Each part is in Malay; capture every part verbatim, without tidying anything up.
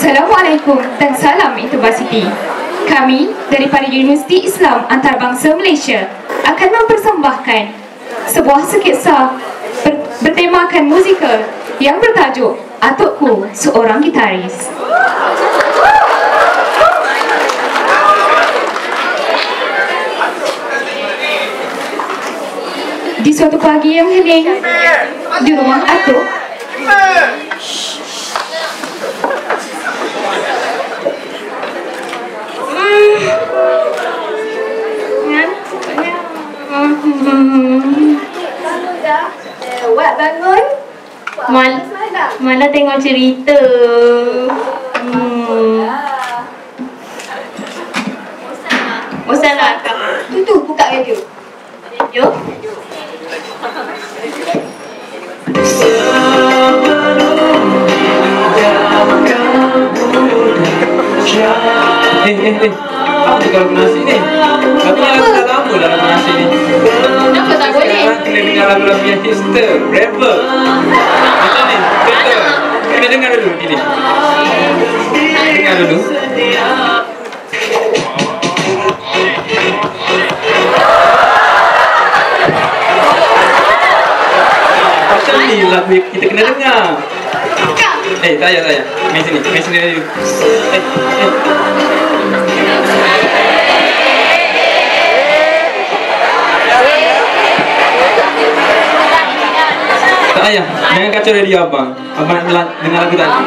Assalamualaikum dan salam intubasiti. Kami daripada Universiti Islam Antarabangsa Malaysia akan mempersembahkan sebuah sketsa ber bertemakan musikal yang bertajuk Atukku Seorang Gitaris. Di suatu pagi yang hening di rumah Atuk, Wak bangun. Mal Malah tengok cerita. Hmm. Bosan lah kak. Tu tu buka radio. Radio. Eh, eh, eh. Apa tu kalau nasi ni? Katanya lagu dah lama dah lagu nasi ni. Kenapa tak boleh? Sekarang kena dengar lagu-lagu yang hipster, rapper. Macam ni, betul. Kena dengar dulu gini. Dengar dulu. Macam ni lagu yang kita kena dengar. Eh, tak payah, tak payah. Main sini, main sini dulu. Eh, eh. Tak payah, jangan kacau radio abang. Abang nak dengar lagu tadi.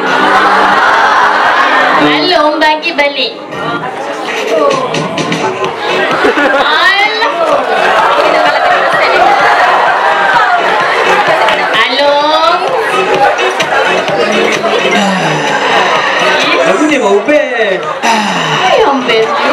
Along bagi balik. Alah. Along. Lagu ni mau best. Yang best tu.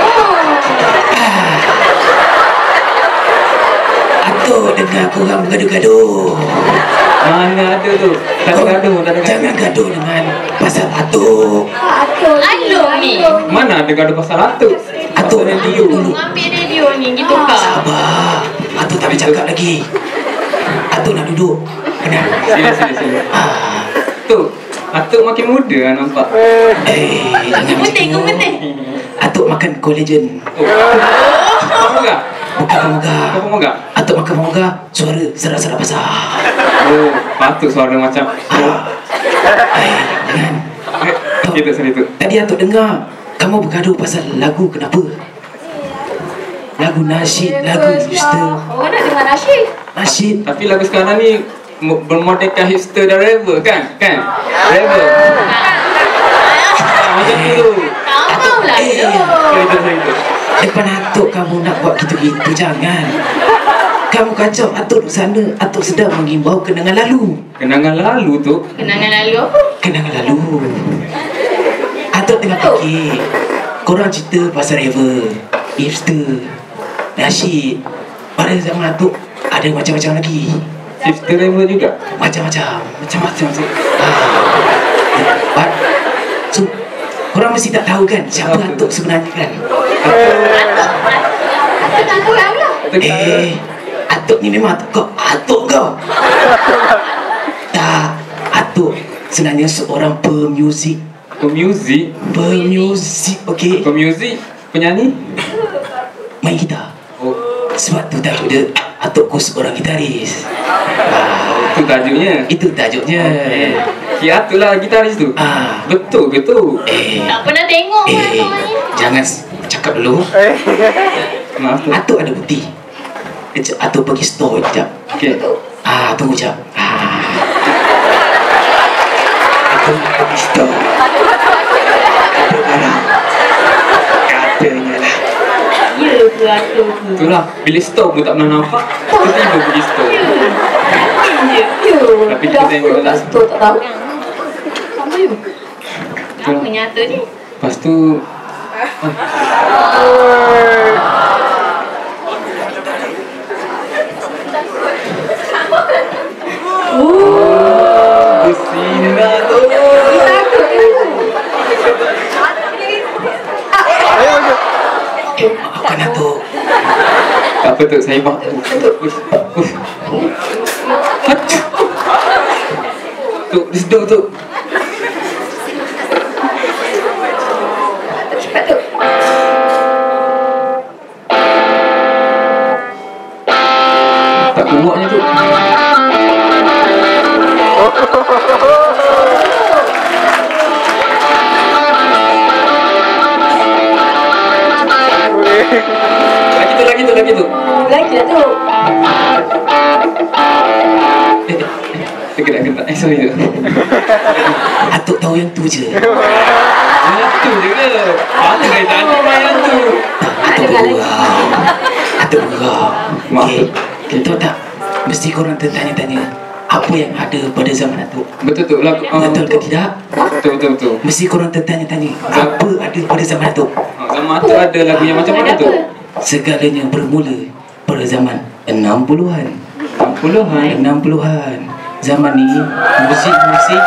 Atuk dengar korang bergaduh-gaduh. Mana ada tu? Tak ada gaduh, tak ada gaduh. Jangan gaduh dengan pasal Atuk. Atuk. Along ni. Mana ada gaduh pasal atuk? Atuk radio Tunggu dulu. ambil radio ni gitu kak. Sabar. Atuk tak boleh cakap lagi. Atuk nak duduk. Benar. Sini, sini, sini. Ah. Tu, atuk makin muda lah nampak. Eh, jangan macam Gemeting, tu. gemeting. Atuk makan collagen. Oh. Kamu enggak? Bukan moga. Kamu enggak? Atuk makan moga. Suara serak-serak basah. Oh, patut suara macam. Ah. Eh, jangan. Eh, Itu, sini tu. Tadi Atuk dengar kamu bergaduh pasal lagu kenapa? Lagu nasyid, lagu hipster. Orang nak dengar nasyid. Nasyid. Tapi lagu sekarang ni mo- bermodelkan hipster dan rapper kan? Kan? Rapper. Ah, macam tu. Tahu lah Eh, tu. Itu, itu. depan Atuk kamu nak buat gitu-gitu, jangan. Kamu kacau Atuk di sana. Atuk sedang mengimbau kenangan lalu. Kenangan lalu tu. Kenangan lalu apa? Kenangan lalu. Atuk tengah fikir. Korang cerita pasal rapper, hipster, nasyid. Pada zaman Atuk ada macam-macam lagi. Hipster rapper juga. Macam-macam. Macam-macam tu. Ah. So, korang mesti tak tahu kan siapa Atuk sebenarnya kan? Atuk. Atuk tak tahu lah. Atuk tak tahu. Eh, Atuk ni memang Atuk kau. Atuk kau. Tak. Atuk sebenarnya seorang pemuzik. Pemuzik. Pemuzik, okey. Pemuzik. Penyanyi. Main gitar. Oh, Sebab tu tajuk dia Atukku Seorang Gitaris. Ah, itu tajuknya. itu tajuknya. Kira tu lah gitaris tu. Ah. Betul ke tu? Eh, Tak pernah tengok pun eh, Atuk ni. jangan s- cakap dulu. Maaf tu. Atuk ada bukti. Kejap, Atuk pergi store kejap. Okay. Ah, tunggu jap. Ah. Atuk pergi store. Ada barang. Katanya lah. Ya ke Atuk tu? Itulah. Bila store pun tak pernah nampak. Tiba-tiba pergi store. Ya. Tapi kita tengok lah. Atuk tak tahu. Sama you. Apa nyata ni? Lepas tu. Oh, bersinar tu. Maafkan Atuk. Tak apa tu, saya buat. Uff, uff. Tu, di situ tu. tak kuatnya tu. Lagi tu, lagi tu, lagi tu. Lagi lah tu. Eh, eh, kena kena. Eh, sorry tu. Atuk tahu yang tu je. Yang tu je ke? Apa kaitan dengan yang tu? Atuk gurau. Atuk gurau. Okey. Kita tak mesti korang tertanya-tanya apa yang ada pada zaman Atuk. Betul tu lah. Uh, Betul ke tidak? Betul betul betul. Mesti korang tertanya-tanya apa ada pada zaman Atuk. Oh, zaman tu ada lagu yang macam mana tu? Segalanya bermula pada zaman enam puluhan. enam puluhan. enam puluhan. Zaman ni musik-musik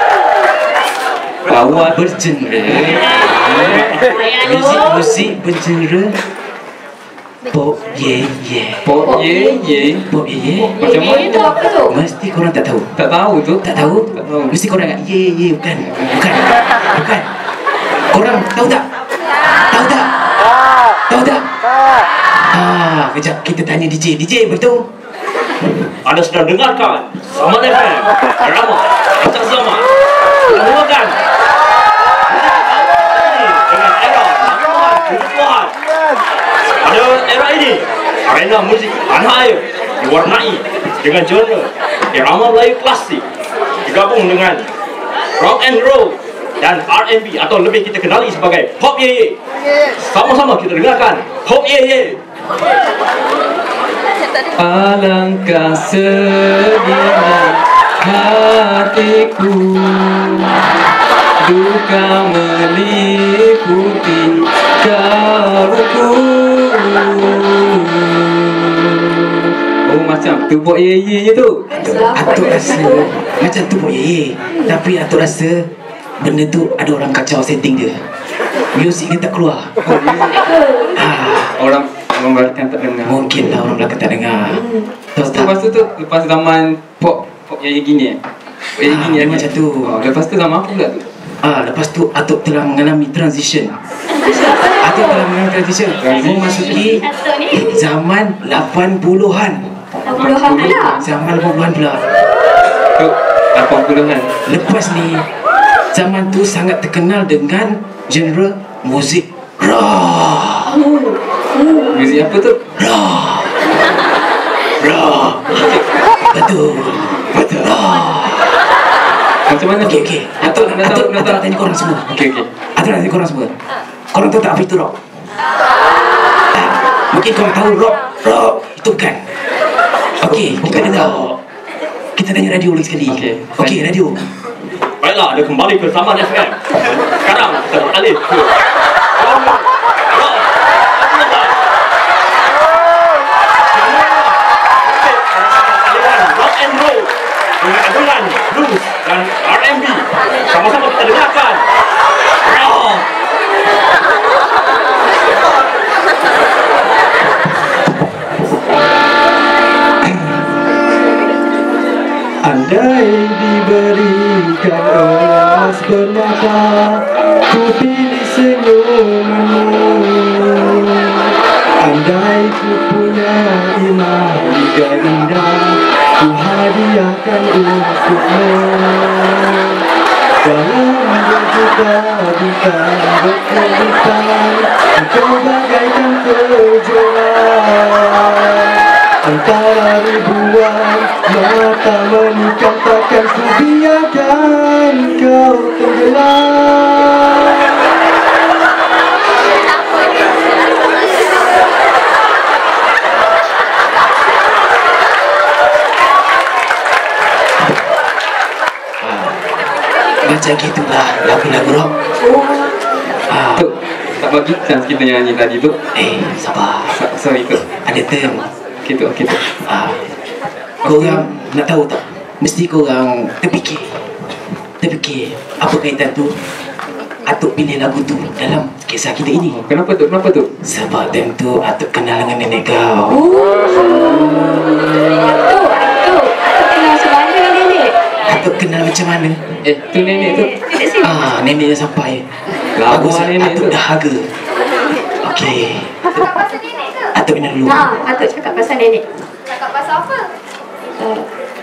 Awal bergenre. Musik-musik bergenre pop ye ye. Pop ye ye. Pop ye ye. Macam mana? Itu apa tu? Mesti korang tak tahu. Tak tahu tu. Tak tahu? Tak tahu. Mesti korang ingat ye ye bukan. Bukan. Bukan. Korang tahu tak? Tahu tak? Tahu tak? Ah, kejap kita tanya D J. D J betul? Anda sedang dengarkan Saman F M Drama Acak Zaman. Dengarkan dengan era enam puluhan, tujuh puluhan. Pada era ini, arena muzik tanah air diwarnai dengan genre irama Melayu klasik digabung dengan rock and roll dan R and B atau lebih kita kenali sebagai Pop Ye Ye. Sama-sama kita dengarkan Pop Ye Ye. Alangkah sedihnya hatiku, duka meliputi kalbuku. Oh, macam tu Pop Ye Ye je tu. Atuk rasa macam tu Pop Ye Ye. Tapi Atuk rasa benda tu ada orang kacau setting dia. Muzik dia tak keluar. Ah, Orang orang Belakang tak dengar. mungkin lah orang belakang tak dengar. Tahu tak? Lepas tu tu lepas zaman pop pop Ye Ye gini eh. Pop Ye Ye Ah, gini dia ada. macam tu. Oh, lepas tu zaman apa pula tu? Ah, lepas tu Atuk telah mengalami transition. Atuk telah mengalami transition. Memasuki Atuk ni zaman lapan puluhan. enam puluhan pula. Zaman lapan puluhan pula. Tu lapan puluhan. Lepas ni zaman tu sangat terkenal dengan genre muzik rock. Muzik apa tu? Rock. Rock. Betul. Betul. Rock. Macam mana tu? Okey, okey. Atuk nak tahu Atuk nak Atuk tahu. nak tanya korang semua. Okey okey. Atuk nak tanya korang semua. Korang tahu tak apa itu rock? Tak. Mungkin korang tahu rock. Rock itu bukan. Okey, kita dengar. Kita tanya radio lagi sekali. Okey. Okey, radio. Baiklah, anda kembali ke Saman F M. Sekarang kita beralih ke rock. Rock and roll dengan alunan blues dan R and B. Sama-sama kita dengarkan rock. Andai diberikan emas bermata, ku pilih senyumanmu. Andai ku punya iman tiga indah, ku hadiahkan untukmu. Dalam berjuta bintang berkelipan, engkau bagaikan kejutan. Antara ribuan mata menikam, takkan ku biarkan kau tenggelam. Macam gitulah lagu-lagu rock. Ah, Tu tak bagi chance kita nyanyi tadi tu. eh, sabar. So- Sorry tu. Ada term. Okey tu okey tu. Ah, korang nak tahu tak? Mesti korang terfikir. Terfikir apa kaitan tu Atuk pilih lagu tu dalam kisah kita ini. Oh, kenapa tu? Kenapa tu? Sebab time tu Atuk kenal dengan nenek kau. Atuk, atuk. Atuk kenal sebab dengan nenek. Atuk kenal macam mana? Eh, tu nenek tu. Tidak sini. Ah, nenek dah sampai. Lawa Bagus, nenek Atuk tu. dah harga. Okey. Atuk kenal dulu. Ha, atuk cakap pasal nenek. Cakap pasal apa? Uh,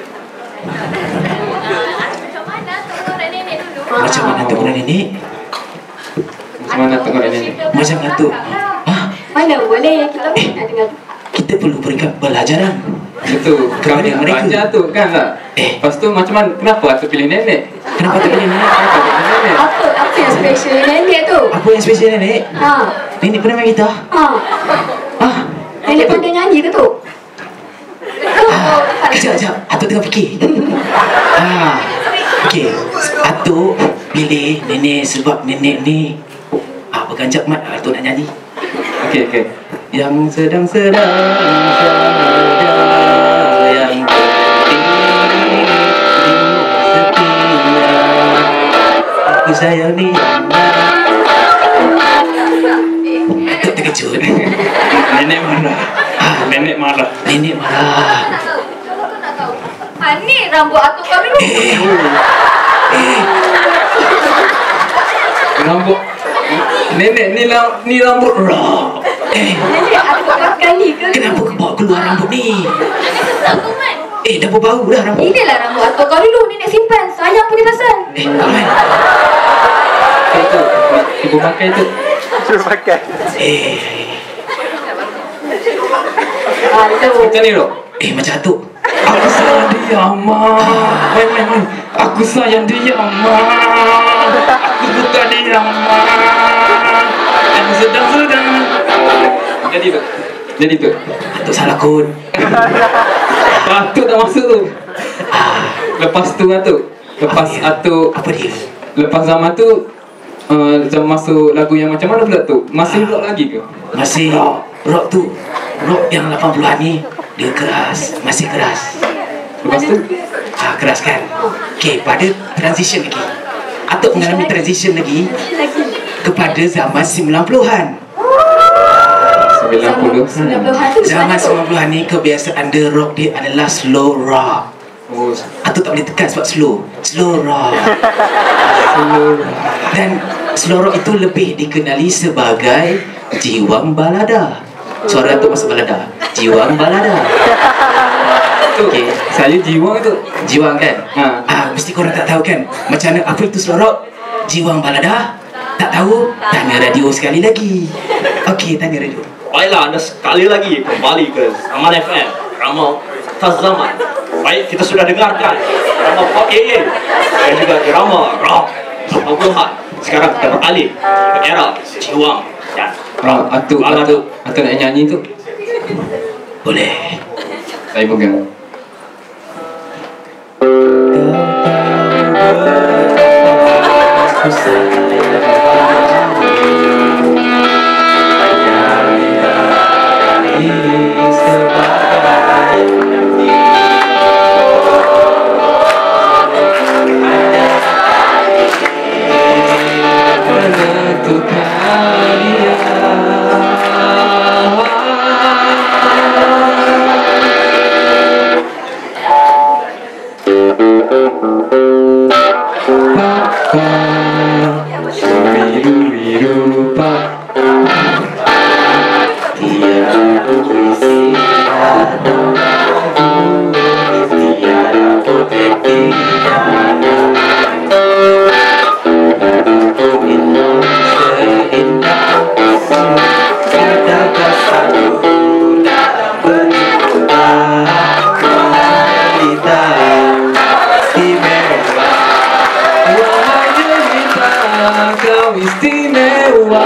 Macam mana tengok nenek dulu? Macam mana tu orang nenek? Macam mana tengok nenek? Macam mana tu? Hah? mana boleh kita pun nak dengar. Kita perlu berikan pelajaran. Itu Kepada kami mereka. belajar tu kan tak? Eh. Lepas tu macam mana? Kenapa Atuk pilih nenek? Kenapa tak pilih nenek? Kenapa tak pilih nenek? Apa apa yang special nenek tu? Apa yang spesial nenek? Ha. Nenek pernah main gitar? Ha. Ah, Nenek pandai nyanyi ke tu? ah, kejap, kejap. Atuk tengah fikir. ah, okey. Atuk pilih nenek sebab nenek ni ah, berganjak mat. Atuk nak nyanyi. Okey, okey. Yang sedang-sedang saja yang penting setia aku sayang dia. Atuk terkejut. Nenek marah. Ah, Nenek marah. nenek marah. Nak tahu. Coba kau nak tahu. Ah, ni rambut atuk kau dulu. Eh, eh, Rambut nenek ni lam, ni rambut rock. eh, Nenek atuk kau sekali ke? kenapa kau bawa keluar rambut ni? Jangan kesal kau, Man. Eh, dah berbau dah rambut. Inilah rambut atuk kau dulu. Nenek simpan. Sayang punya pasal. Eh, Aman. Itu, ibu pakai tu. Eh, Aduh. Macam ni rock. eh macam Atuk. Aku sayang dia, Amat. Main, main, main. Aku sayang dia, Amat. Aku suka dia, Amat. Yang sedang-sedang. Jadi tu. Jadi tu. Atuk salah kod. Atuk tak masuk tu. Lepas tu Atuk. Lepas Atuk. Apa dia? Lepas zaman tu. Uh, zaman masuk lagu yang macam mana pula tu? Masih rock lagi ke? Masih rock tu. Rock yang lapan puluhan ni dia keras, masih keras. Lepas tu Ah, keras kan? Okey, pada transition lagi. Atuk mengalami transition lagi kepada zaman sembilan puluhan. sembilan puluh. Sembilan puluhan tu Zaman macam mana tu? sembilan puluhan ni kebiasaan dia rock dia adalah slow rock. Oh, Atuk tak boleh tekan sebab slow. Slow rock. seluruh. Dan slow rock itu lebih dikenali sebagai jiwang balada. Suara Atuk masuk balada. Jiwang balada. Tu, Okey. saya jiwa tu. Jiwang kan? Ha. Ah, mesti korang tak tahu kan? Macam mana apa itu slow rock? Jiwang balada? Tak tahu? Tanya radio sekali lagi. Okey, tanya radio. Baiklah, anda sekali lagi kembali ke Zaman F M, drama Tas Zaman. Baik, kita sudah dengarkan drama Pop A A dan juga drama Rock delapan puluhan. Sekarang kita beralih ke era Jiwang dan Ah, Atuk, balada. Atuk, Atuk nak nyanyi tu. Boleh. Saya pegang. Aku Biru-biru pak. Wahai jelita, kau istimewa.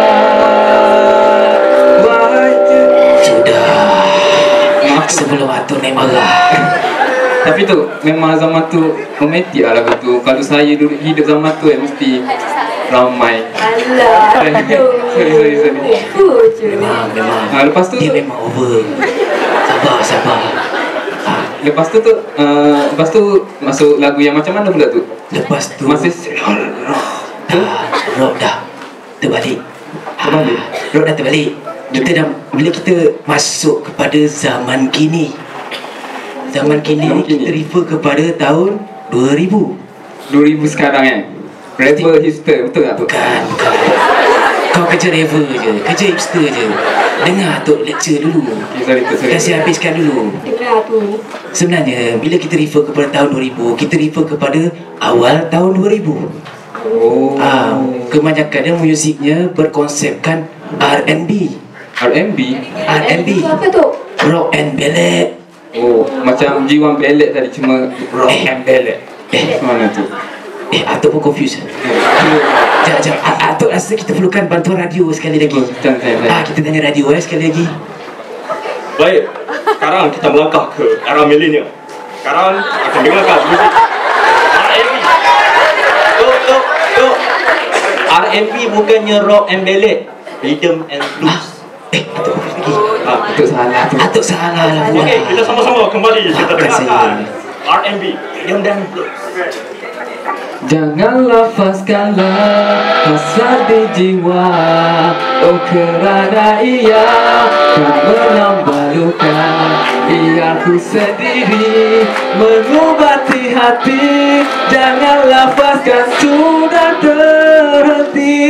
Wahai jelita. Sudah. Sebelum Atuk naik marah. Tapi tu memang zaman tu romantik lah lagu tu. Kalau saya dulu hidup zaman tu eh, mesti ramai. Alah. Aduh. Sorry, sorry, sorry. Oh, je. Memang, memang. Ha, lepas tu Dia memang over. Sabar, sabar. Ah, lepas tu tu uh, lepas tu masuk lagu yang macam mana pula tu? lepas tu Masih dah, rock dah terbalik. Terbalik? Ah, rock dah terbalik. Kita dah, bila kita masuk kepada zaman kini. Zaman kini Zaman ni kita kini. refer kepada tahun dua ribu. dua ribu sekarang eh. Rapper hipster, betul tak tu? Bukan, bukan. Kau Kau kerja level je, kerja hipster je. Dengar Atuk lecture dulu. Okay, sorry, tu, sorry. Kasih habiskan dulu. Dengar tu. Sebenarnya bila kita refer kepada tahun dua ribu, kita refer kepada awal tahun dua ribu. Oh. Ah, kebanyakannya musiknya berkonsepkan R and B. R and B. R and B. Itu apa tu? Rock and ballad. Oh, macam Jiwan Ballad tadi cuma rock Eh. and ballad. Eh, Mana tu? eh Atuk pun confused. Sekejap, sekejap. Ah, Atuk rasa kita perlukan bantuan radio sekali lagi. Oh, jangan, jangan, jangan. Ah, kita tanya radio eh sekali lagi. Baik, sekarang kita melangkah ke era milenial. Sekarang akan dengarkan musik R and B. Tuk, tuk, tuk. R and B bukannya rock and ballad, rhythm and blues. Eh, Atuk confused lagi. Ah, Atuk salah tu. Atuk salah lah. Okey, kita sama-sama kembali kita Maafkan saya. dengarkan R and B, rhythm dan blues. Jangan lafazkanlah hasrat di jiwa, oh kerana ia kan menambah luka. Biar ku sendiri mengobati hati. Jangan lafazkan sudah terhenti.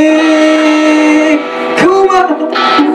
Ku mau.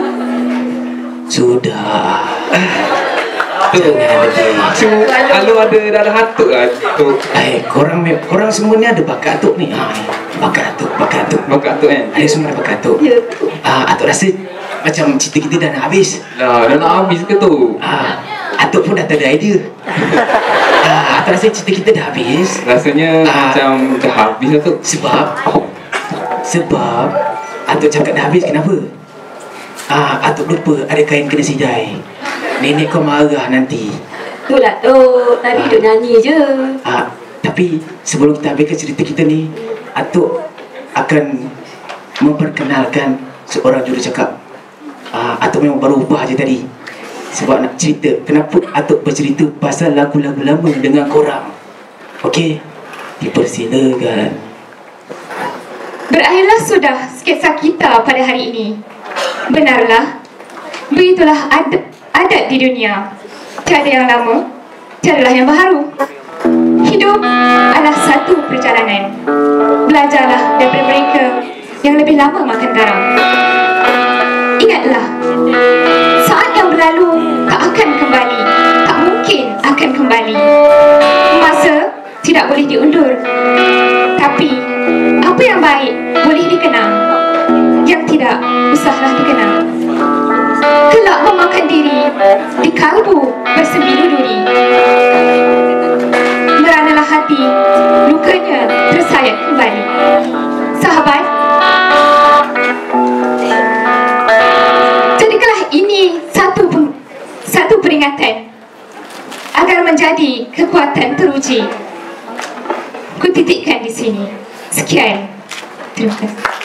Sudah. Tu, kalau ada dalam Atuk lah tu. Eh, korang me- korang semua ni ada bakat Atuk ni. Ha, bakat Atuk, bakat Atuk. Bakat Atuk kan? Ada semua ada bakat Atuk. Ya tu. Ah, Atuk rasa macam cerita kita dah nak habis. Lah, dah nak habis ke tu? Ah, Atuk pun dah tak ada idea. Ah, Atuk rasa cerita kita dah habis. Rasanya Ah. macam dah habis lah tu. Sebab Sebab Atuk cakap dah habis, kenapa? Ah, Atuk lupa ada kain kena sidai. Nenek kau marah nanti. Tu lah tu. Tadi duk nyanyi je. Ah, tapi sebelum kita habiskan cerita kita ni, Atuk akan memperkenalkan seorang jurucakap. Ah, Atuk memang baru ubah je tadi. Sebab nak cerita, kenapa Atuk bercerita pasal lagu-lagu lama dengan korang. Okey, dipersilakan. Berakhirlah sudah sketsa kita pada hari ini. Benarlah, begitulah adat, adat di dunia. Tiada yang lama, tiadalah yang baru. Hidup adalah satu perjalanan. Belajarlah daripada mereka yang lebih lama makan garam. Ingatlah, saat yang berlalu tak akan kembali, tak mungkin akan kembali. Masa tidak boleh diundur. Tapi, apa yang baik boleh dikenang, yang tidak, usahlah dikenang. Kelak memakan diri di kalbu bersembilu duri. Meranalah hati, lukanya tersayat kembali. Sahabat, jadikanlah ini satu pem- satu peringatan agar menjadi kekuatan teruji. Ku titikkan di sini. Sekian. Terima kasih.